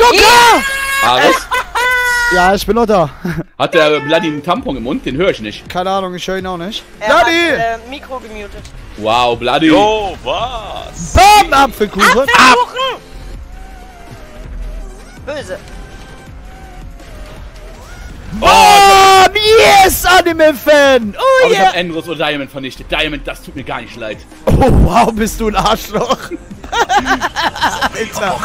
Joker! Ares, Ja, ich bin noch da. hat der Bloody einen Tampon im Mund? Den höre ich nicht. Keine Ahnung, ich höre ihn auch nicht. Er Bloody! hat Mikro gemutet. Wow, Bloody. Jo, was? Bam, Apfelkuchen! Apfelkuchen! Böse. Bam! Yes, Anime-Fan! Oh Aber ich yeah! hab Andros oder Diamond vernichtet. Diamond, das tut mir gar nicht leid. Oh wow, bist du ein Arschloch! Alter!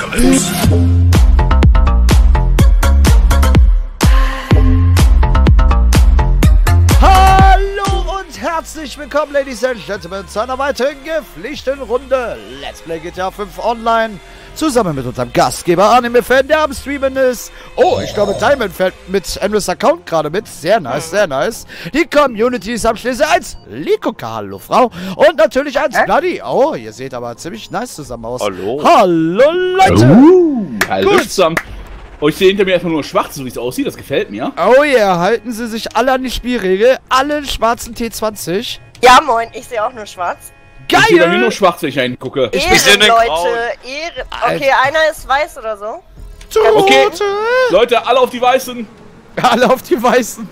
Hallo und herzlich willkommen, Ladies and Gentlemen, zu einer weiteren gepflichteten Runde Let's Play GTA 5 Online. Zusammen mit unserem Gastgeber Anime-Fan, der am Streamen ist. Oh, ich glaube, Diamond fährt mit Andrews Account gerade mit. Sehr nice, sehr nice. Die Community ist am Schlüssel als Likoka, hallo Frau. Und natürlich als Bloody. Oh, ihr seht aber ziemlich nice zusammen aus. Hallo. Hallo, Leute. Hallo Gut. zusammen. Oh, ich sehe hinter mir einfach nur schwarz, so wie es aussieht. Das gefällt mir. Oh yeah, halten Sie sich alle an die Spielregel. Alle schwarzen T20. Ja, moin, ich sehe auch nur schwarz. Geil! Ich sehe bei mir nur schwarz, wenn ich reingucke. sehe Ehren, den Leute, Grauen. Ehren. Okay, einer ist weiß oder so. Okay, Leute, alle auf die Weißen. Alle auf die Weißen.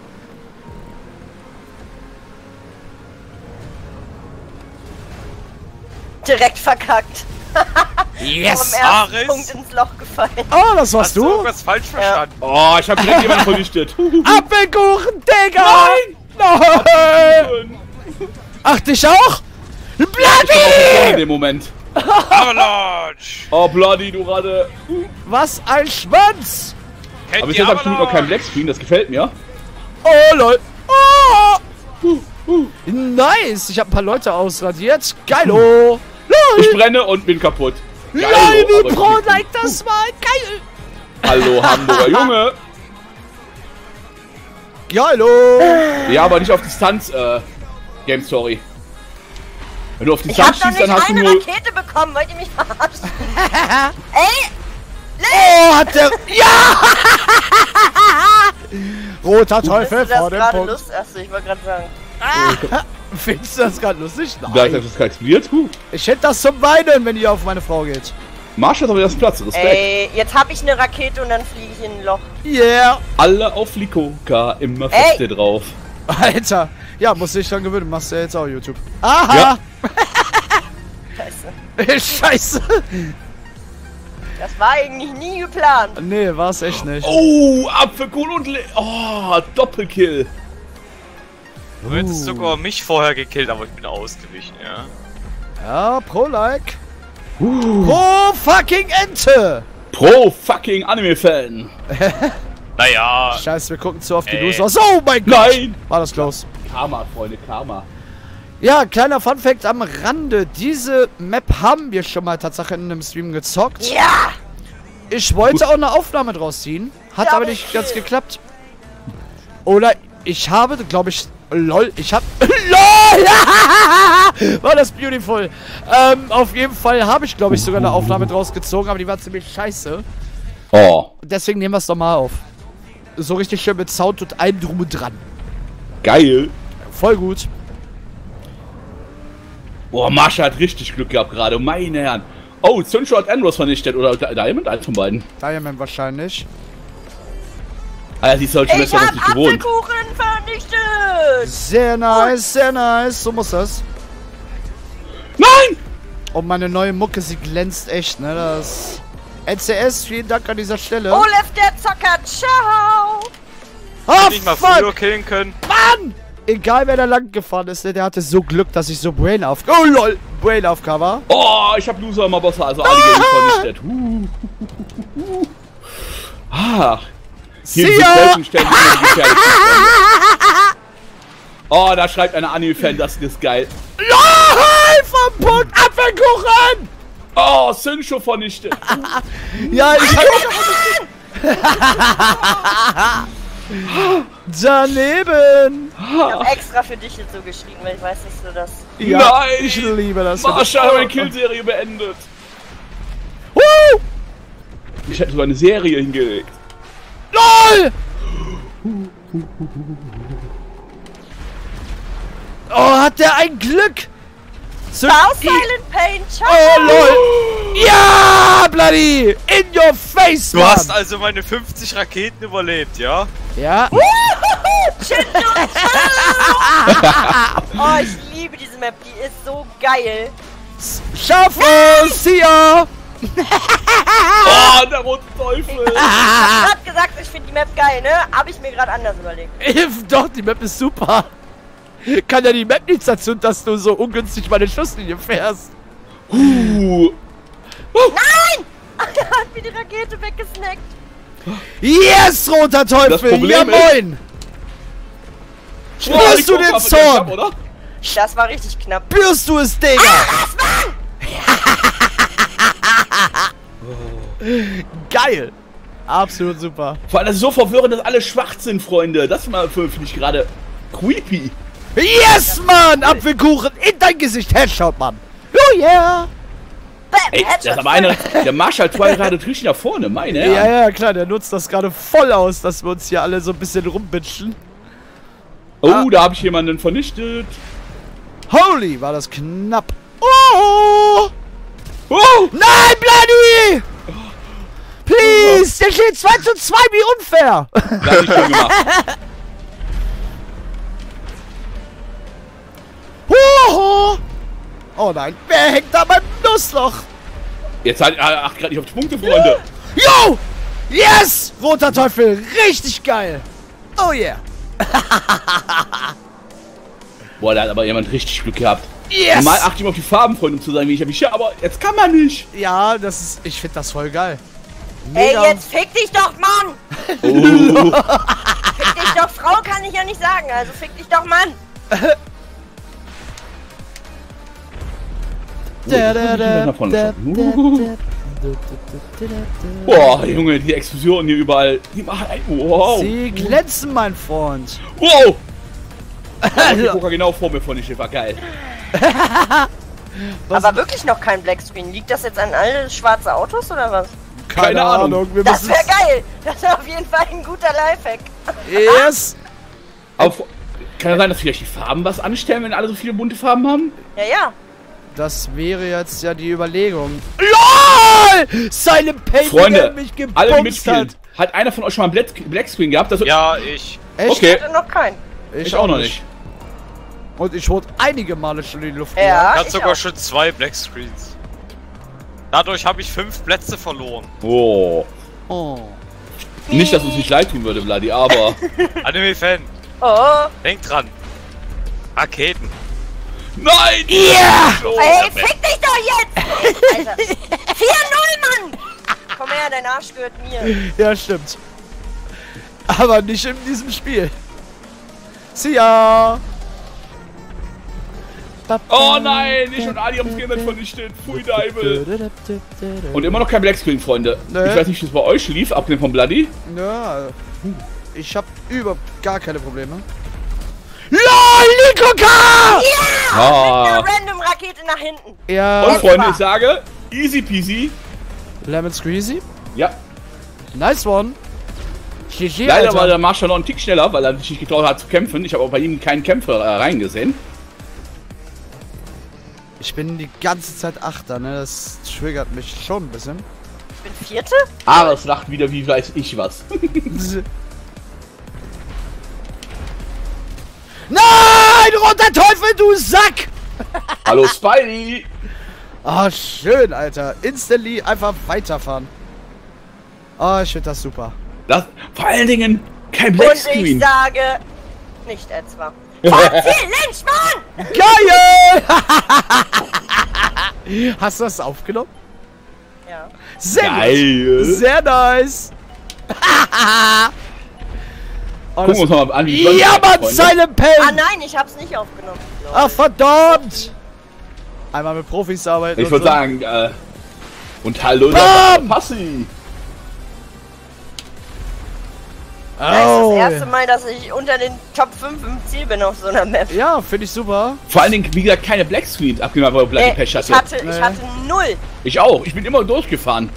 Direkt verkackt. Yes! Vom ersten Ares. Punkt ins Loch gefallen. Oh, das warst Hast du du? irgendwas falsch verstanden? Oh, ich hab direkt jemanden vernichtet. Apfelkuchen, Digga! Nein! Ach, dich auch? Ich bin Bloody! in dem Moment. Avalanche! Oh, Bloody, du gerade. Was ein Schwanz! Kennt Aber bis ihr jetzt hab ich noch keinen Avalanche? Blackscreen, das gefällt mir. Oh, lol. Oh! Nice! Ich hab ein paar Leute ausradiert. Geilo! Ich Lol! brenne und bin kaputt. Lol, Geilo, wie aber ich pro bin- like das war! Geil! Hallo, Hamburger Junge. Geilo! Ja, aber nicht auf Distanz, Game Story. Wenn du auf Ich hab Distanz doch schießt, nicht dann hast du eine nur... Rakete bekommen, wollt ihr mich verarschen? Ey! Oh, hat der... Ja! Roter Teufel Findest du vor das dem gerade Punkt. lustig? Achso, ich wollte gerade sagen. Findest du das gerade lustig? Da ist Nein. das explodiert. Ich hätte das zum Weinen, wenn ihr auf meine Frau geht. Marsch hat aber erst Platz. Respekt. Ey, jetzt hab ich eine Rakete und dann fliege ich in ein Loch. Yeah! Alle auf Likoka, immer Ey. Feste drauf. Alter! Ja, musst dich dran gewöhnen. Machst du ja jetzt auch YouTube. Aha! Scheiße. Scheiße! Das war eigentlich nie geplant. Nee, war's echt nicht. Oh, Apfelkuchen und... Oh, Doppelkill. Du hättest sogar mich vorher gekillt, aber ich bin ausgewichen, ja. Ja, pro-like. Pro fucking Ente! Pro fucking Anime-Fan. Naja, Scheiße, wir gucken zu oft die Ey. Losers. Oh mein Gott! Nein. War das close. Karma, Freunde, Karma. Ja, kleiner Funfact am Rande. Diese Map haben wir schon mal tatsächlich in einem Stream gezockt. Ja! Ich wollte auch eine Aufnahme draus ziehen. Hat Ja, aber aber nicht okay. ganz geklappt. Oder ich habe, glaube ich... LOL, ich habe... LOL! War das beautiful. Auf jeden Fall habe ich, glaube ich, sogar eine Aufnahme draus gezogen, aber die war ziemlich scheiße. Oh, Deswegen nehmen wir es doch mal auf. So richtig schön mit Sound und allem drum und dran. geil. Voll gut. Boah, Marsha hat richtig Glück gehabt gerade, meine Herren. Oh, Sunshot hat Andros vernichtet, oder Diamond, eins von beiden. Diamond wahrscheinlich. Ah ja, die ist halt schon Ich besser hab nicht gewohnt. Apfelkuchen vernichtet! Sehr nice, sehr nice. So muss das. Nein! Und meine neue Mucke, sie glänzt echt, ne? Das... NCS, vielen Dank an dieser Stelle. Olaf der Zocker, ciao! Oh, hätte ich mal früher fuck! killen können. Mann! Egal, wer da lang gefahren ist, ne? Der hatte so Glück, dass ich so Brain auf... Oh, lol! Brain auf Cover. Oh, ich hab Loser immer Bossa, also alle gegen vernichtet. Ah, hier See diese ya! seltenen Stellen sind immer die gefährlichsten Freunde. Oh, da schreibt eine Anime-Fan, das ist geil. LOL! Vom Punkt! Apfelkuchen! Oh, Syncho vernichtet. Ja, ich hab... Daneben! Ich hab extra für dich jetzt so geschrieben, weil ich weiß, dass du das... Ja, Nein! ich liebe das. Marsha hat meine Killserie beendet. Woo! Ich hätte sogar eine Serie hingelegt. LOL! Oh, hat der ein Glück! Ciao, Silent Pain, ciao! Oh, lol! Ja! Bloody! In your face, Du Mann! hast also meine 50 Raketen überlebt, ja? Ja. Oh, ich liebe diese Map, die ist so geil. Schaffe! See ya! Oh, der rote Teufel! Ich hab grad gesagt, ich finde die Map geil, ne? Hab ich mir gerade anders überlegt. Doch, die Map ist super. Kann ja die Map nichts dazu, dass du so ungünstig meine Schusslinie fährst. Nein! Er hat mir die Rakete weggesnackt. Yes, roter Teufel! Das Problem Ja, ist- moin! Spürst du den Zorn? Oder? Das war richtig knapp. Spürst du es, Digga? Geil! Absolut super. Vor allem, das ist so verwirrend, dass alle schwach sind, Freunde. Das mal finde ich gerade creepy. Yes, Mann! Apfelkuchen in dein Gesicht! Headshot, Mann! Oh yeah! Bam, Ey, das Headshot. ist aber einer, der Marshall 2 gerade richtig nach vorne, meine Herren. Ja, ja, klar, der nutzt das gerade voll aus, dass wir uns hier alle so ein bisschen rumbitchen. Oh, da habe ich jemanden vernichtet. Holy, war das knapp. Oh! Oh! Nein, Bloody! Please! Der steht 2:2, wie unfair! Das hab ich schon gemacht. Hoho! Oh nein, wer hängt da beim Nussloch? Jetzt halt, acht gerade nicht auf die Punkte, Freunde. Yo! Yes! Roter Teufel, richtig geil! Oh yeah! Boah, da hat aber jemand richtig Glück gehabt. Yes! Normal achte ich mal auf die Farben, Freunde, um zu sagen, wie ich habe. Ja, aber jetzt kann man nicht. Ja, das ist. Ich finde das voll geil. Ey, Mega. jetzt fick dich doch, Mann! Oh. Fick dich doch, Frau kann ich ja nicht sagen, also fick dich doch, Mann! Boah, Junge, die Explosionen hier überall. Die machen ein. Wow. Sie glänzen, mein Freund. Wow. Ich gucke genau vor mir von dem war geil. Aber wirklich noch kein Blackscreen. Liegt das jetzt an alle schwarze Autos oder was? Keine Ahnung. Wir Das müssen. wäre geil! Das wäre auf jeden Fall ein guter Lifehack. Yes! Aber kann ja sein, dass vielleicht die Farben was anstellen, wenn alle so viele bunte Farben haben? Ja, ja. Das wäre jetzt ja die Überlegung. LOL! Silent Pain, Freunde, der mich alle gebumst mitspielen. Hat einer von euch schon mal einen Blackscreen gehabt? Das Ja, ich. Echt? Okay. Ich hatte noch keinen. Ich auch noch nicht. Und ich wurde einige Male schon in die Luft Ja, Ich hatte ich sogar auch. schon 2 Blackscreens. Dadurch habe ich 5 Plätze verloren. Oh. Oh. Nicht, dass uns nicht leid tun würde, Bloody, aber. Anime-Fan, Oh. denk dran. Raketen. Nein! Yeah! Oh, Ey, fick dich doch jetzt! Alter. 4-0, Mann! Komm her, dein Arsch gehört mir. Ja, stimmt. Aber nicht in diesem Spiel. See ya! Oh nein, ich und Ali haben uns jemand vernichtet. Pfui Deibel. Und immer noch kein Blackscreen, Freunde. Nee. Ich weiß nicht, wie es bei euch lief, abgesehen von Bloody. Ja, ich hab überhaupt gar keine Probleme. LOL, Nikoka! Ah. Eine random Rakete nach hinten. Ja, Und Freunde, war. ich sage, easy peasy. Lemon Squeezy. Ja, Nice one. GG, leider Alter. war der Marshall noch einen Tick schneller, weil er sich nicht getraut hat zu kämpfen. Ich habe auch bei ihm keinen Kämpfer reingesehen. Ich bin die ganze Zeit Achter, ne? Das triggert mich schon ein bisschen. Ich bin Vierte? Aber es lacht wieder, wie weiß ich was. Nein, roter Teufel, du Sack! Hallo Spidey! Ah, schön, Alter. Instantly einfach weiterfahren. Ah, ich finde das super. Das, vor allen Dingen kein Und ich Blackscreen. sage, nicht etwa. Ziel, Lynch, Mann! Geil! Hast du das aufgenommen? Ja. Sehr Geil. gut. Sehr nice. Oh, Gucken wir uns mal an, wie die ja, Mann, Freunde. Silent Ah Pain! nein, ich hab's nicht aufgenommen. Ach, verdammt! Einmal mit Profis arbeiten. Ich und würde so. sagen, und hallo, Bam! Passi. Das ist Oh. das erste Mal, dass ich unter den Top 5 im Ziel bin auf so einer Map. Ja, finde ich super. Vor allen Dingen, wie gesagt, keine Blackscreens, abgesehen weil Bloody Pech ich hatte. hatte 0. Ich auch, ich bin immer durchgefahren.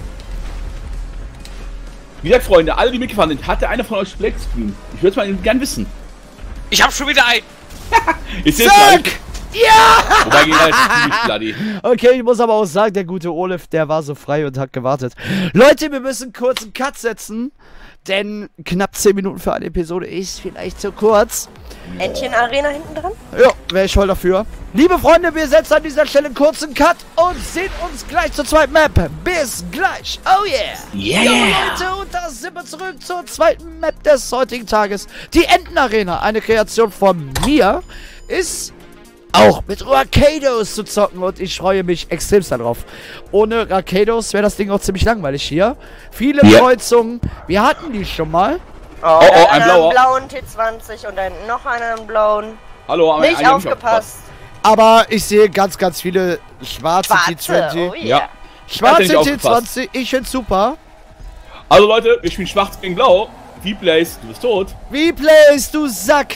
Wie gesagt, Freunde, alle, die mitgefahren sind, hatte einer von euch Blackscreen? Ich würde es mal gern wissen. Ich hab schon wieder ein. Ich sehe Zack! gleich. Ja! Wobei ging halt ziemlich bloody. Okay, ich muss aber auch sagen, der gute Olaf, der war so frei und hat gewartet. Leute, wir müssen kurz einen Cut setzen, denn knapp 10 Minuten für eine Episode ist vielleicht zu kurz. Entchen Arena hinten dran? Ja, wäre ich voll dafür. Liebe Freunde, wir setzen an dieser Stelle einen kurzen Cut und sehen uns gleich zur zweiten Map. Bis gleich. Oh yeah. Yeah. Jo, Leute, und da sind wir zurück zur zweiten Map des heutigen Tages. Die Entenarena, eine Kreation von mir, ist auch mit Rakedos zu zocken und ich freue mich extremst darauf. Ohne Rakedos wäre das Ding auch ziemlich langweilig hier. Viele Kreuzungen, wir hatten die schon mal. Oh, ein blauer. Blauen T20 und dann noch einen blauen. Hallo, Nicht aufgepasst. Aber ich sehe ganz, ganz viele schwarze T20. Oh yeah. Ja. Schwarze Hat er nicht T20, ich find's super. Also Leute, wir spielen schwarz gegen blau. V-Blaze, du bist tot. Replays, du Sack!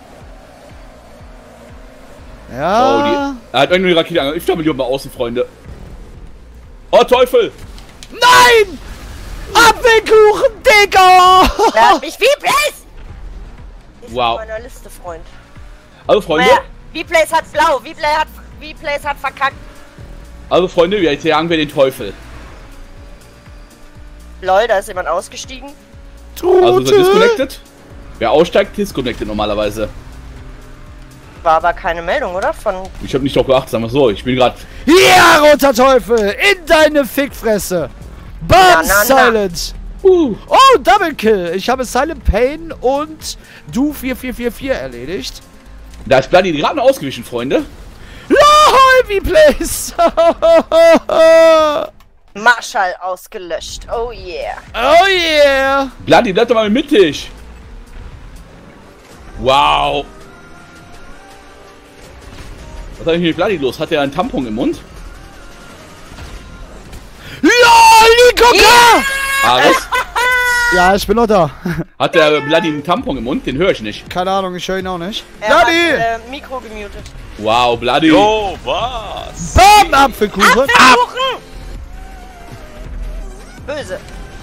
Ja. Oh, er hat irgendwie eine Rakete angegangen. Ich glaube, lieber mal außen, Freunde. Oh, Teufel! Nein! Apfelkuchen, Digga! Da hat mich V-Blaze! Ist Wow. auf meiner Liste, Freund. Also, Freunde. Naja, V-Blaze hat blau. V-Blaze hat verkackt. Also, Freunde, wir jagen wir den Teufel. Lol, da ist jemand ausgestiegen. Also, ist er disconnected? Wer aussteigt, disconnected normalerweise. War aber keine Meldung, oder? Von. Ich habe nicht drauf geachtet, sagen wir so. Ich bin gerade. Ja, roter Teufel! In deine Fickfresse! Bam, Na. Silent! Oh, Double Kill! Ich habe Silent Pain und Du 4444 erledigt. Da ist Bloody gerade noch ausgewichen, Freunde. LOL, wie Place! Marschall ausgelöscht. Oh yeah. Oh yeah! Bloody, bleib doch mal mittig. Wow. Was ist eigentlich mit Bloody los? Hat er einen Tampon im Mund? LOL, Nikoka! Ares? Ja, ich bin noch da. Hat der Bloody einen Tampon im Mund? Den höre ich nicht. Keine Ahnung, ich höre ihn auch nicht. Er Bloody! hat Mikro gemutet. Wow, Bloody. Jo, was? Bam, Apfelkuchen! Böse.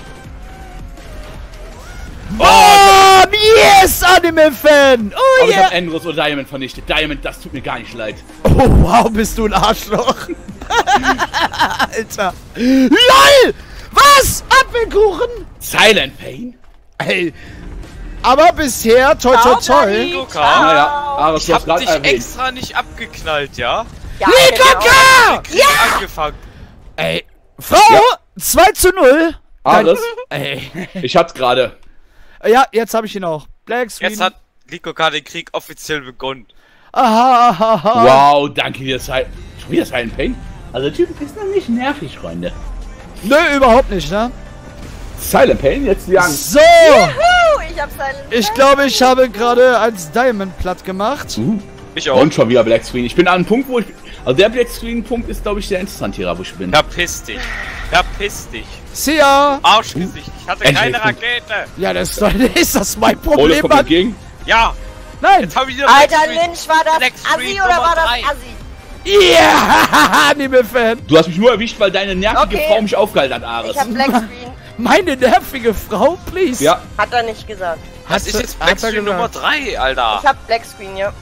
Bam! Yes, Anime-Fan! Oh Aber ich yeah! hab Andros oder Diamond vernichtet. Diamond, das tut mir gar nicht leid. Oh wow, bist du ein Arschloch! Alter! LOL! Was? Apfelkuchen? Silent Pain? Ey! Aber bisher, toi toi toi! Luca, Naja, Ares, ich du hast hab gerade dich erwähnt. extra nicht abgeknallt, ja? Ja, Nikoka! Krieg angefangen. Ey! Frau! Ja. 2:0! Ares, Ey! ich hab's gerade. Ja, jetzt habe ich ihn auch. Black Screen. Jetzt hat Nikoka den Krieg offiziell begonnen. Aha, aha, aha. Wow, danke dir, Silent. Schon wieder Silent Pain? Also der Typ ist noch nicht nervig, Freunde. Nö, überhaupt nicht, ne? Silent Pain, jetzt die Angst. So! Ich hab seinen. Ich glaube, ich habe gerade als Diamond platt gemacht. Ich auch. Und schon wieder Black Screen. Ich bin an einem Punkt, wo ich... Also der Black Screen Punkt ist, glaube ich, sehr interessant hier, wo ich bin. Verpiss dich. Verpiss dich. See ya! Arschgesicht. Ich hatte Endlich. keine Rakete. Ja, das ist das mein Ole Problem, kommt Mann. entgegen. Ja. Nein! Jetzt hab ich wieder Alter Black Screen. Lynch, war das Black Assi Screen oder war Nummer das 3. Assi? Ja, Anime-Fan. Du hast mich nur erwischt, weil deine nervige Okay. Frau mich aufgehalten hat, Ares. Ich hab Black Screen. Meine nervige Frau, please. Ja, Hat er nicht gesagt. Das ist jetzt Black Screen Nummer 3, Alter. Ich hab Black Screen, ja.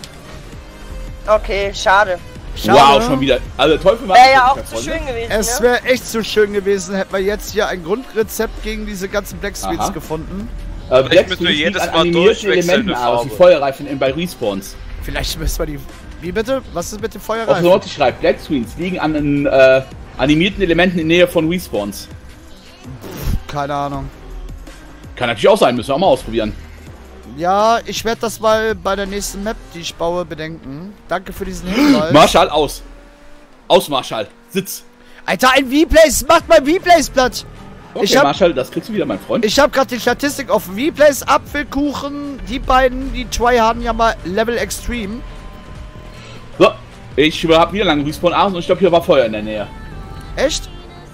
Okay, schade. Schade. wow, schon wieder. Also der Teufel war... Wäre ja auch zu schön gewesen, Es ne? wäre echt so schön gewesen, hätten wir jetzt hier ein Grundrezept gegen diese ganzen Black Screens Aha. gefunden. Black müssen wir Screen jedes liegt an Mal animierten durchwechseln, Elementen eine aus, Farbe. wie Feuerreifen bei Respawns. Vielleicht müssen wir die... Wie bitte? Was ist mit dem Auf Feuerreifen? Nord schreibt, Black Screens liegen an animierten Elementen in Nähe von Respawns. Keine Ahnung. Kann natürlich auch sein, müssen wir auch mal ausprobieren. Ja, ich werde das mal bei der nächsten Map, die ich baue, bedenken. Danke für diesen Hinweis. Marschall, aus. Aus, Marschall. Sitz. Alter, ein V-Place! Macht mal V-Place platt! Okay, Marschall, das kriegst du wieder, mein Freund. Ich habe gerade die Statistik offen. V-Place, Apfelkuchen, die beiden, die haben ja mal Level Extreme. So, ich habe wieder lange Respawn Ares und ich glaube, hier war Feuer in der Nähe. Echt?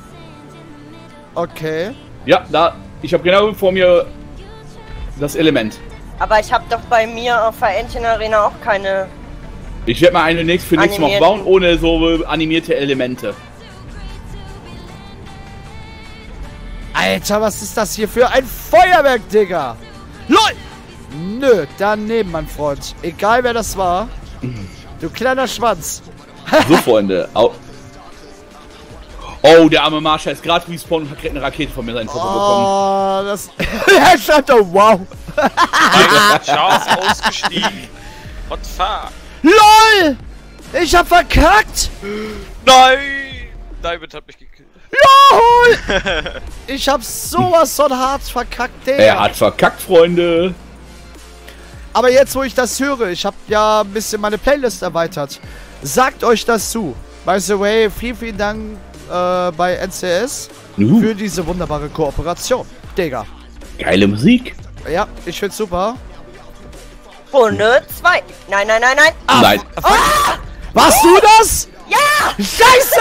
Okay. Ja, da, ich habe genau vor mir das Element. Aber ich hab doch bei mir auf der Entchen Arena auch keine. Ich werde mal eine für nächstes Mal Animierten. bauen, ohne so animierte Elemente. Alter, was ist das hier für ein Feuerwerk, Digga? LOL! Nö, daneben, mein Freund. Egal, wer das war. Du kleiner Schwanz. So, Freunde. Oh, der arme Marsha ist gerade respawn und hat gerade eine Rakete von mir seinen Papa bekommen. Oh, das... Er schreibt doch, wow. Charles ausgestiegen. What the fuck? LOL! Ich hab verkackt! Nein! David hat mich gekillt. LOL! Ich hab sowas von hart verkackt, Digga. Er hat verkackt, Freunde. Aber jetzt, wo ich das höre, ich hab ja ein bisschen meine Playlist erweitert. Sagt euch das zu. By the way, vielen Dank bei NCS für diese wunderbare Kooperation. Digga. Geile Musik. Ja, ich find's super. Runde 2. Nein, nein, nein, nein. Ah, Nein. Warst du das? Ja! Scheiße!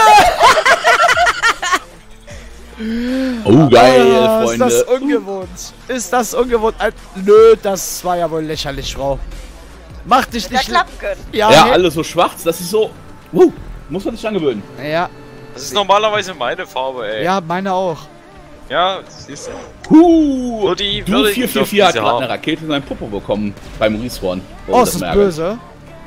Oh, geil, Ah, Freunde. Ist das ungewohnt? Ist das ungewohnt? Nö, das war ja wohl lächerlich, Frau. Mach dich Hätte ja nicht... klappen können. Ja, nee. alles so schwarz, das ist so... muss man sich angewöhnen. Ja, Das ist normalerweise meine Farbe, ey. ja, meine auch. Ja, siehst du. Du die 444 hat diese gerade haben. eine Rakete in seinen Popo bekommen beim Respawn. Oh, ist das böse.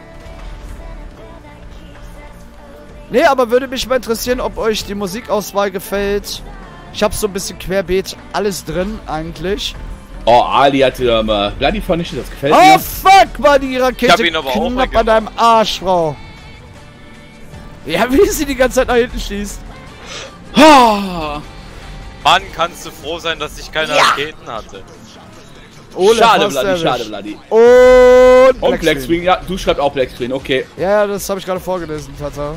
Nee, aber würde mich mal interessieren, ob euch die Musikauswahl gefällt. Ich habe so ein bisschen querbeet alles drin, eigentlich. Oh, Ali hat Bloody vernichtet, das gefällt Oh, mir. fuck, war die Rakete Ich hab ihn aber auch knapp an weggemacht. deinem Arsch, Frau. Ja, wie sie die ganze Zeit nach hinten schießt. Ah, Mann, kannst du froh sein, dass ich keine Ja. Raketen hatte. Olaf schade, hast du Bloody, schade, erwischt. Bloody. Und Und Black Screen, ja, du schreibst auch Black Screen, okay. Ja, das habe ich gerade vorgelesen, Tata.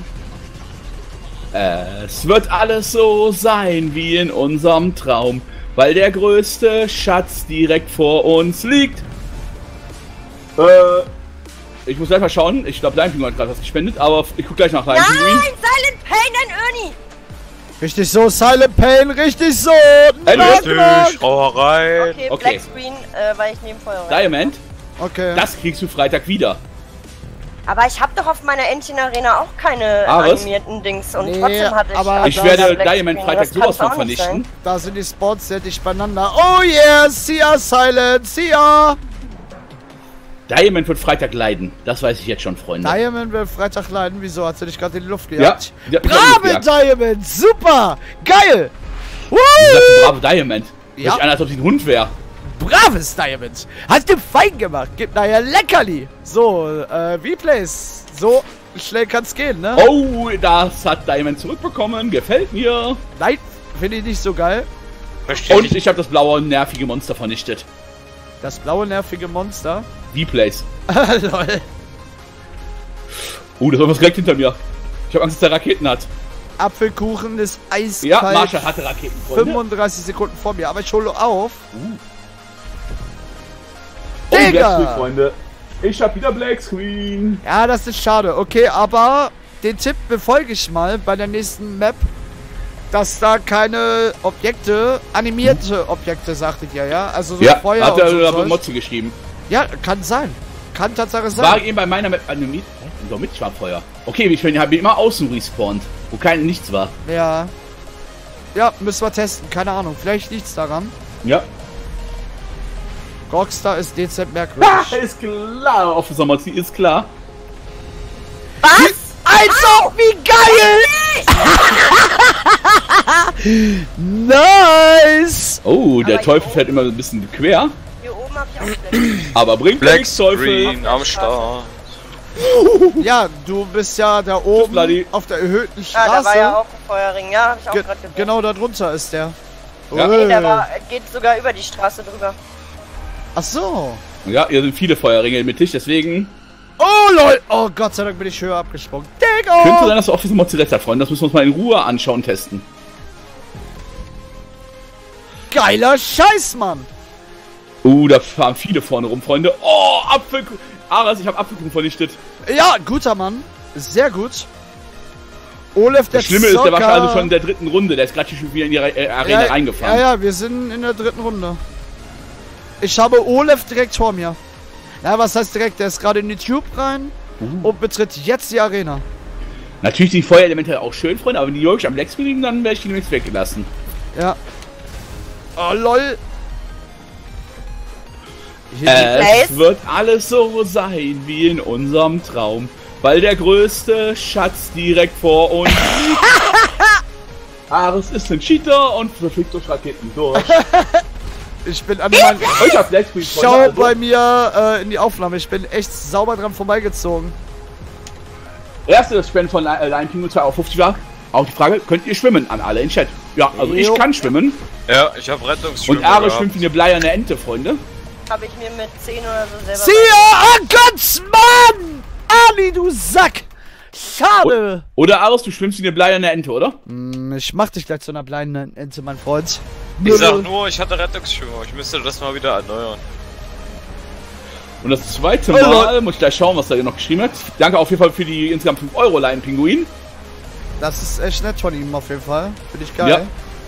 Es wird alles so sein wie in unserem Traum, weil der größte Schatz direkt vor uns liegt. Ich muss gleich mal schauen. Ich glaube, Lion Pinguin hat gerade was gespendet, aber ich guck gleich nach Lion Nein, Pinguin. Silent Pain and Ernie. Richtig so, Silent Pain, richtig so. Knock, Richtig, hau rein. Okay, Okay. Black Screen, weil ich neben Feuer rein. Diamond, Okay. das kriegst du Freitag wieder. Aber ich habe doch auf meiner Entchen Arena auch keine Ares? animierten Dings und Nee, trotzdem hatte ich. aber Ich das werde Black Diamond Screen. Freitag Das sowas kann's von auch nicht vernichten. sein. Da sind die Spots sehr dicht beieinander. Oh yeah, see ya, Silent, see ya. Diamond wird Freitag leiden. Das weiß ich jetzt schon, Freunde. Diamond will Freitag leiden. Wieso? Hat sie dich gerade in die Luft Ja, gejagt? die hat mich Bravo, angejagt. Diamond! Super! Geil! Du sagst, Woo! bravo Diamond. Ja. Hört sich an, als ob sie ein Hund wäre. Braves Diamond! Hast du fein gemacht! Gib nachher Leckerli! So, Replays. So schnell kann's gehen, ne? Oh, das hat Diamond zurückbekommen. Gefällt mir. Nein, finde ich nicht so geil. Möchte Und ich ich habe das blaue, nervige Monster vernichtet. Das blaue, nervige Monster. V-Plays. Lol. Das war was direkt hinter mir. Ich habe Angst, dass er Raketen hat. Apfelkuchen ist eiskalt. Ja, Marshall hatte Raketen, Freunde. 35 Sekunden vor mir, aber ich hole auf. Oh, Digga! Black Screen, Freunde. Ich hab wieder Black Screen. Ja, das ist schade. Okay, aber den Tipp befolge ich mal bei der nächsten Map, dass da keine Objekte, animierte Objekte, sagtet ihr, ja? Also so Ja, Feuer hat und er so aber Zeug. Motze geschrieben. Ja, kann sein. Kann Tatsache War sein. eben bei meiner Map animiert. So, mit Schwabfeuer. Okay, ich bin immer außen respawnt, wo nichts war. Ja. Ja, müssen wir testen. Keine Ahnung. Vielleicht liegt's daran. Ja. Rockstar ist dezent merkwürdig. Ist klar, Officer Motzi, ist klar. Was? Als ob, wie geil! Nice! Oh, der Aber Teufel jo. fährt immer ein bisschen quer. Hier oben hab ich auch Black. Aber bringt Black nichts, Teufel. Screen am Start. Ja, du bist ja da oben Bloody. auf der erhöhten Ah, Straße. da war ja auch ein Feuerring. Ja, hab ich auch Ge gerade gesehen. genau da drunter ist der. Ja. Nee, der geht sogar über die Straße drüber. Ach so. Ja, hier sind viele Feuerringe mittig, deswegen Oh lol. Oh Gott sei Dank bin ich höher abgesprungen. könnte Digga! sein, dass der Officer Motzi recht hat, Freunde. Das müssen wir uns mal in Ruhe anschauen und testen. Geiler Scheiß, Mann. Da fahren viele vorne rum, Freunde. Oh, Apfelkuchen. Aras, ich habe Apfelkuchen vernichtet. Ja, guter Mann. Sehr gut. Olaf, der Das Schlimme ist, der war Zocker. also schon in der dritten Runde. Der ist gerade schon wieder in die Arena reingefahren. Ja, wir sind in der dritten Runde. Ich habe Olaf direkt vor mir. Ja, was heißt direkt? Der ist gerade in die Tube rein und betritt jetzt die Arena. Natürlich sind die Feuerelemente auch schön, Freunde, aber wenn die wirklich am Leck liegen, dann werde ich die nichts weggelassen. Ja. Oh, lol. Hier Es wird alles so sein wie in unserem Traum, weil der größte Schatz direkt vor uns liegt. Ares ist ein Cheater und verfliegt durch Raketen durch. Ich bin an meinem... Oh, ich hab Blackscreen. Schau bei mir in die Aufnahme. Ich bin echt sauber dran vorbeigezogen. Erste Spenden von Lion Pinguin 2 auf 50 war. Auch die Frage, könnt ihr schwimmen an alle in Chat? Ja, also ich kann schwimmen. Ja, ich habe Rettungsschwimmer. Und Ares schwimmt wie eine bleierne Ente, Freunde. Habe ich mir mit 10 oder so selber... Sia! Oh Gott, Mann! Ali, du Sack! Schade! Oder Ares, du schwimmst wie eine bleierne Ente, oder? Ich mach dich gleich zu einer bleibenden Ente, mein Freund. Ich sag nur, ich hatte Rettungsschwimmer. Ich müsste das mal wieder erneuern. Und das zweite Mal, muss ich gleich schauen, was er hier noch geschrieben hat. Danke auf jeden Fall für die insgesamt 5 Euro Lion Pinguin. Das ist echt nett von ihm auf jeden Fall. Finde ich geil. Ja.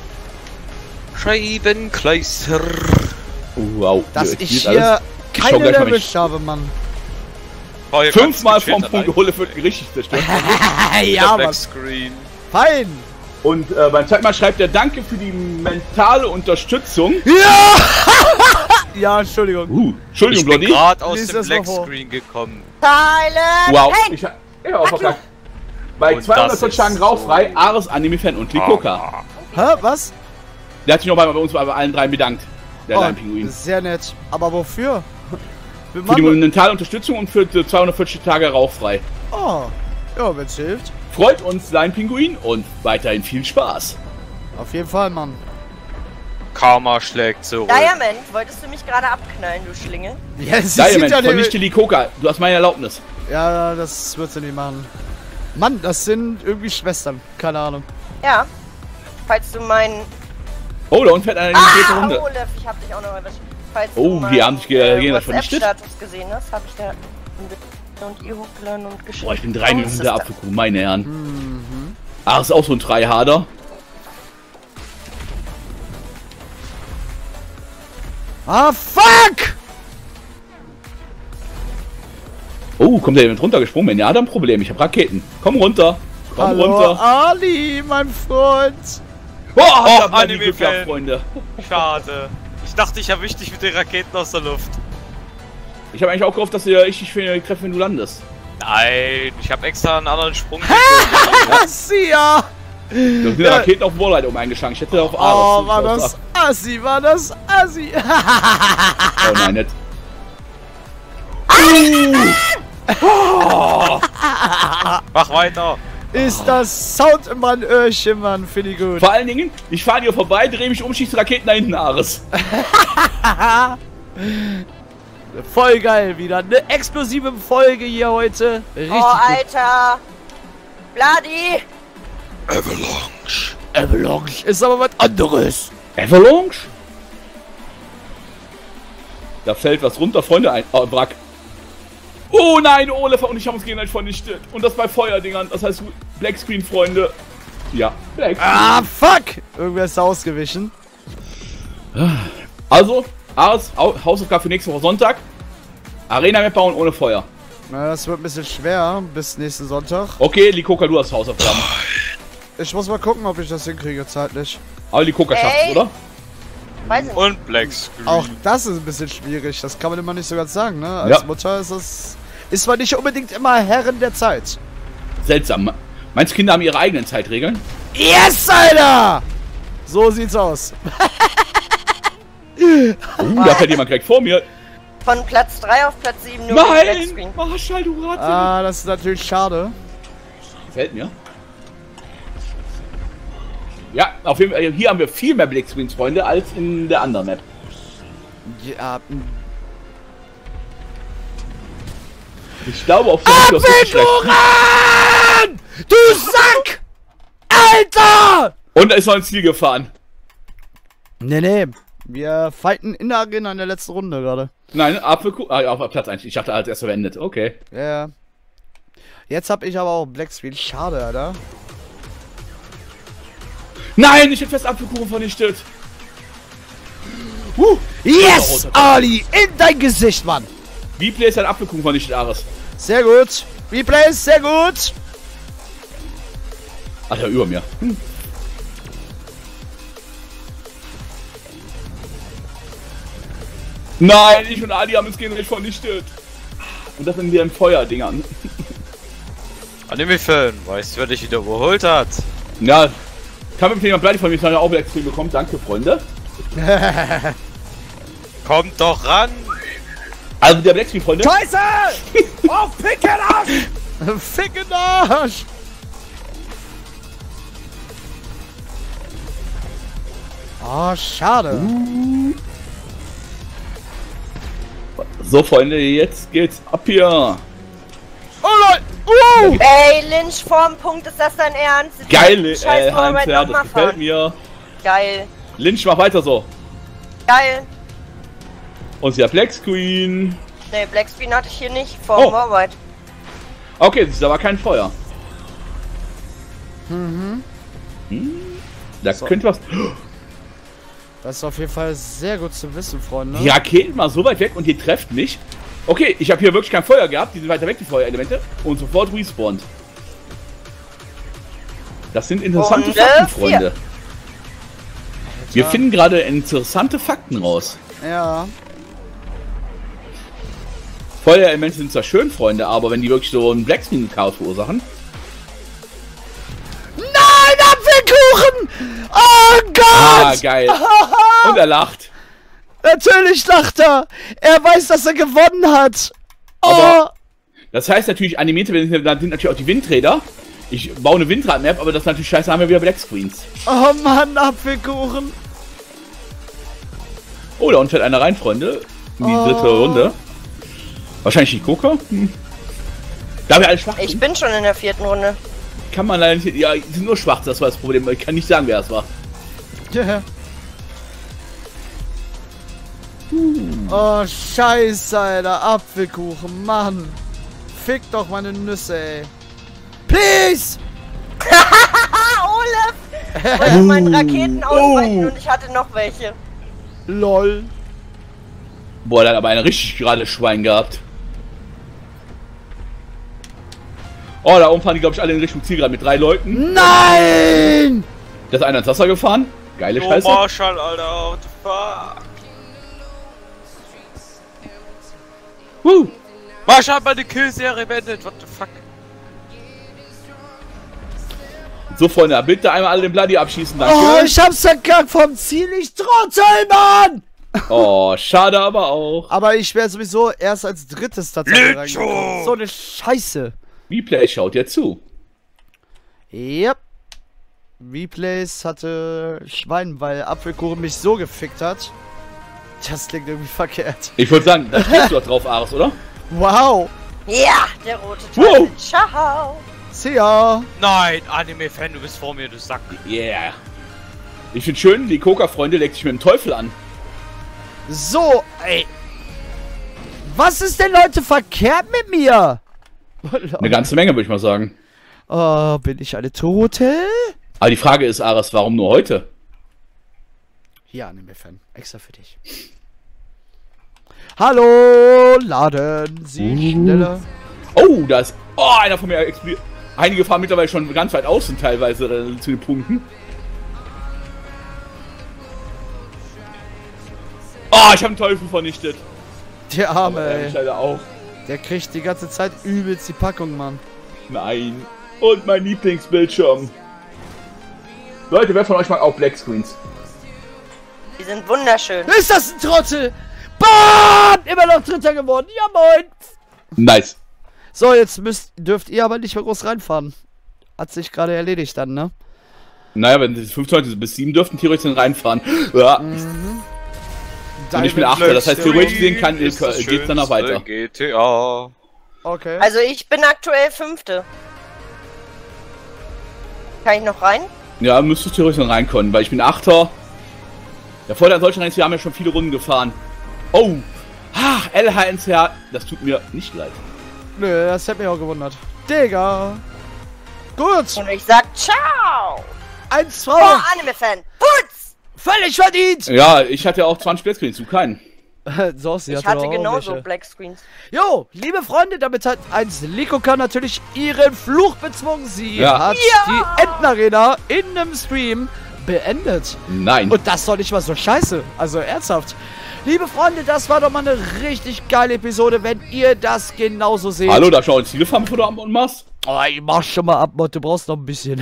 Scheibenkleister. Oh, wow. Dass Hier, ich hier hier alles. keine gleich mal erwischt habe, Mann. Oh, hier 5-mal vom Punkt Punkt geholt wird richtig zerstört. Ja, Mann. Screen. Fein. Und beim zweiten Mal schreibt er Danke für die mentale Unterstützung. Ja! Ja, Entschuldigung. Entschuldigung, Ich bin Blondie. gerade aus Lies dem das mal vor. Blackscreen gekommen. Silent! Wow. Hey! Ja, auf der Bei Und 240 das ist Tagen rauffrei, so- Ares Anime-Fan und Likoka. Hä, was? Der hat sich noch bei uns bei allen drei bedankt. Der Lion Pinguin. Sehr nett. Aber wofür? Für die mentale Unterstützung und für 240 Tage rauchfrei. Oh, ja, wenn's hilft. Freut uns, Lion Pinguin, und weiterhin viel Spaß. Auf jeden Fall, Mann. Karma schlägt zurück. Diamond, wolltest du mich gerade abknallen, du Schlinge? Ja, sie Diamond, sieht ja vernichte Likoka. Du hast meine Erlaubnis. Ja, das wird sie nicht machen. Mann, das sind irgendwie Schwestern. Keine Ahnung. Ja. Falls du meinen... Oh, da unten fährt einer in die dritte Runde. Olaf, ich hab dich auch noch erwischt. Falls Oh, du die haben sich gegen das vernichtet. WhatsApp-Status gesehen hast, habe ich da und ihr hochgeladen und geschickt. Boah, ich bin 3 Minuten Sister. der Apfelkuh, meine Herren. Ah, ist auch so ein Tryharder. Ah, fuck! Oh, kommt der jemand runtergesprungen? Ja, dann ein Problem. Ich habe Raketen. Komm runter. Komm Hallo, runter. Ali, mein Freund. Boah, Oh, habt ihr Glück gehabt, Anime-Fan. Freunde. Schade. Ich dachte, ich erwische dich mit den Raketen aus der Luft. Ich habe eigentlich auch gehofft, dass ihr richtig schön trefft, wenn du landest. Nein, ich habe extra einen anderen Sprung. Sia! Da sind die Raketen auf Wallride eingeschlagen. Ich hätte auf Ares. Oh, war das Assi, war das Assi. Oh nein, nicht. Mach weiter. Ist das Sound in meinem Öhrchen, Mann. Finde ich gut. Vor allen Dingen, ich fahre dir vorbei, drehe mich um, schieße Raketen da hinten, Ares. Voll geil wieder. Eine explosive Folge hier heute. Richtig Oh, Alter! Bloody! Avalanche. Avalanche ist aber was anderes. Avalanche? Da fällt was runter, Freunde, ein Wrack. Oh nein, Olaf und ich haben uns gegenseitig vernichtet. Und das bei Feuerdingern, das heißt Black Screen, Freunde. Ja, Black Screen. Ah, fuck! Irgendwer ist ausgewichen. Also, Ares, Hausaufgabe für nächste Woche Sonntag. Arena-Map bauen ohne Feuer. Na, das wird ein bisschen schwer bis nächsten Sonntag. Okay, Likoka, du hast Hausaufgaben. Ich muss mal gucken, ob ich das hinkriege zeitlich. Aber Likoka schafft Ey. oder? Weiß ich nicht. Und Black Screen. Auch das ist ein bisschen schwierig. Das kann man immer nicht so ganz sagen, ne? Als Ja. Mutter ist das... Ist zwar nicht unbedingt immer Herren der Zeit. Seltsam. Meinst du, Kinder haben ihre eigenen Zeitregeln? Yes, Alter! So sieht's aus. Da fällt jemand direkt vor mir. Von Platz 3 auf Platz 7 nur Nein! Blackscreen. Marschall, du Ratte! Ah, das ist natürlich schade. Gefällt mir. Ja, auf jeden Fall, hier haben wir viel mehr Black Screens, Freunde, als in der anderen Map. Ja, Ich glaube, auf der Map ist Aventuran! Du Sack! Alter! Und da ist noch ein Ziel gefahren. Nee. Wir fighten in der Arena in der letzten Runde gerade. Nein, Apfelkuh. Ah, ja, auf Platz 1. Ich dachte, als erst verwendet. Okay. Ja. Jetzt hab ich aber auch Black Screen. Schade, Alter. Nein, ich hätte fest Apfelkuchen vernichtet. Yes, Ali! In dein Gesicht, Mann! Wie Play ist ein Apfelkuchen vernichtet, Ares? Sehr gut. Replay ist sehr gut. Alter, über mir. Nein, ich und Adi haben uns gegenseitig vernichtet. Und das in den Feuerdingern. Anime-Fan, weißt du, wer dich wieder überholt hat? Ja, kann mit jemand Pleite von mir auch Black Screen bekommen. Danke, Freunde. Kommt doch ran! Also der Black Screen, Freunde. Scheiße! Oh, Ficken Arsch! Ficken Arsch! Oh, schade. So, Freunde, jetzt geht's ab hier. Oh, Leute! Ey, Lynch, vorm Punkt, ist das dein Ernst? Geil, Scheiß Vorarbeit HMCR, noch das mal gefällt fahren. mir. Geil. Lynch, mach weiter so. Geil. Und der Black Screen. Ne, Black Screen hatte ich hier nicht. Vor Arbeit. Okay, das ist aber kein Feuer. Da könnte was. Das ist auf jeden Fall sehr gut zu wissen, Freunde. Die Raketen mal so weit weg und ihr trefft nicht. Okay, ich habe hier wirklich kein Feuer gehabt. Die sind weiter weg, die Feuerelemente. Und sofort respawnt. Das sind interessante Und, Fakten, 4. Freunde. Wir finden gerade interessante Fakten raus. Ja. Feuerelemente sind zwar schön, Freunde, aber wenn die wirklich so einen Black Screen Chaos verursachen. Nein, Apfelkuchen! Oh Gott! Ah, geil. Und er lacht. Natürlich lacht er! Er weiß, dass er gewonnen hat! Oh! Aber das heißt natürlich, animierte, da sind natürlich auch die Windräder. Ich baue eine Windrad-Map, aber das ist natürlich scheiße, haben wir wieder Black Screens. Oh Mann, Apfelkuchen! Oh, da unten fällt einer rein, Freunde. In die dritte Runde. Wahrscheinlich die Coca. Da wir alle schwach Ich sind, bin schon in der 4. Runde. kann man leider nicht. Ja, die sind nur schwach, das war das Problem. Ich kann nicht sagen, wer es war. Ja. Oh, scheiße, Alter. Apfelkuchen, Mann. Fick doch meine Nüsse, ey. Please! Ah, Olaf! Wollte meinen Raketen ausweichen und ich hatte noch welche. LOL. Boah, da hat aber einer richtig gerade Schwein gehabt. Oh, da oben fahren die, glaube ich, alle in Richtung Ziel gerade mit 3 Leuten. Nein! Da ist einer ins Wasser gefahren. Geile Oh, Scheiße. Marshall, Alter, what the fuck? Marshall hat meine Killserie beendet, what the fuck? So, Freunde, bitte einmal alle den Bloody abschießen, danke. Oh, ich hab's verkackt vom Ziel, ich Trottel, Mann! Oh, schade aber auch. Aber ich wäre sowieso erst als drittes tatsächlich reingekommen. So eine Scheiße. Replay schaut dir zu. Yep. Replays hatte Schwein, weil Apfelkuchen mich so gefickt hat. Das klingt irgendwie verkehrt. Ich würde sagen, da stehst du doch drauf, Ares, oder? Wow. Ja, der rote Wow. Teufel. Ciao. See ya. Nein, Anime-Fan, du bist vor mir, du Sack. Yeah. Ich finde schön, die Coca-Freunde legt sich mit dem Teufel an. So, ey. Was ist denn, Leute, verkehrt mit mir? Eine ganze Menge, würde ich mal sagen. Oh, bin ich eine Tote? Aber die Frage ist, Ares, warum nur heute? Hier, Anime-Fan. Extra für dich. Hallo, laden Sie schneller. Oh, da ist... Oh, einer von mir explodiert. Einige fahren mittlerweile schon ganz weit außen, teilweise zu den Punkten. Oh, ich habe einen Teufel vernichtet. Der Arme, Aber ich ey. leider auch. Der kriegt die ganze Zeit übelst die Packung, Mann. Nein. Und mein Lieblingsbildschirm. Leute, wer von euch mag auch Black Screens? Die sind wunderschön. Ist das ein Trottel? Bam! Immer noch Dritter geworden. Ja, moin. Nice. So, jetzt dürft ihr aber nicht mehr groß reinfahren. Hat sich gerade erledigt dann, ne? Naja, wenn es 5 Leute bis 7 dürften theoretisch reinfahren. Ja. Und ich bin 8. Das heißt, theoretisch gesehen geht's dann noch weiter. GTA. Okay. Also ich bin aktuell 5. Kann ich noch rein? Ja, müsstest du theoretisch noch reinkommen, weil ich bin 8. Der Vorteil an solchen Rennen, wir haben ja schon viele Runden gefahren. Oh! Ach, LHNCH, das tut mir nicht leid. Nö, das hätte mich auch gewundert. Digga. Gut. Und ich sag ciao. 1-2. Oh, Anime-Fan. Putz! Völlig verdient. Ja, ich hatte auch 20 Splitscreens, du keinen. So, sie Ich hatte auch genauso welche. Black Screens. Jo, liebe Freunde, damit hat 1 Likoka natürlich ihren Fluch bezwungen. Sie Ja. hat die Entenarena in einem Stream beendet. Nein. Und das doch nicht mal so scheiße. Also ernsthaft. Liebe Freunde, das war doch mal eine richtig geile Episode, wenn ihr das genauso seht. Hallo, da schau Ziele fahren, bevor du am und machst. Oh, ich mach schon mal ab, Mod, du brauchst noch ein bisschen.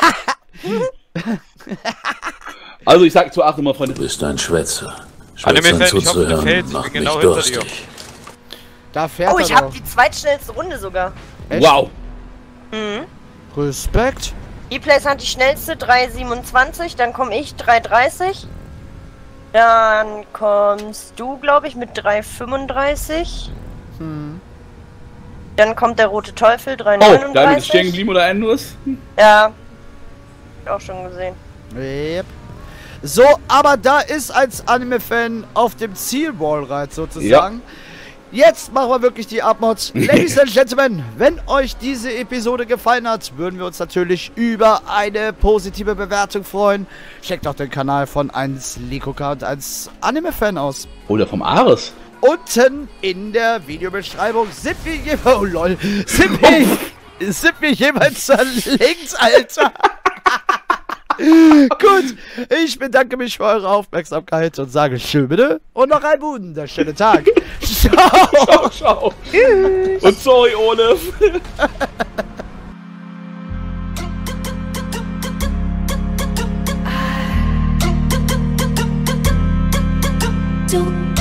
Also ich sag zu Achtung mal, Freunde. Du bist ein Schwätzer. Anime-Fan, Schwätzern ich hoffe, dir zuzuhören gefällt's. Ich macht bin mich genau hinter dir. durstig. Da fährt Oh, er ich habe doch. die zweitschnellste Runde sogar. Echt? Wow. Respekt. E-Place hat die schnellste, 3,27. Dann komme ich, 3,30. Dann kommst du, glaube ich, mit 3,35. Dann kommt der rote Teufel, Oh, Diamond ist stehen 3,39. geblieben oder endlos? Ja. Auch schon gesehen. Yep. So, aber da ist als Anime-Fan auf dem Zielwallride sozusagen. Jetzt machen wir wirklich die Abmods. Ladies and Gentlemen, wenn euch diese Episode gefallen hat, würden wir uns natürlich über eine positive Bewertung freuen. Checkt auch den Kanal von 1 Likoka und 1 Anime-Fan aus. Oder vom Ares. Unten in der Videobeschreibung sind wir jeweils... Oh lol. Sind wir jeweils links, Alter. Gut, ich bedanke mich für eure Aufmerksamkeit und sage schön bitte und noch einen wunderschönen Tag. Ciao. Ciao. Und sorry, Ole. Don't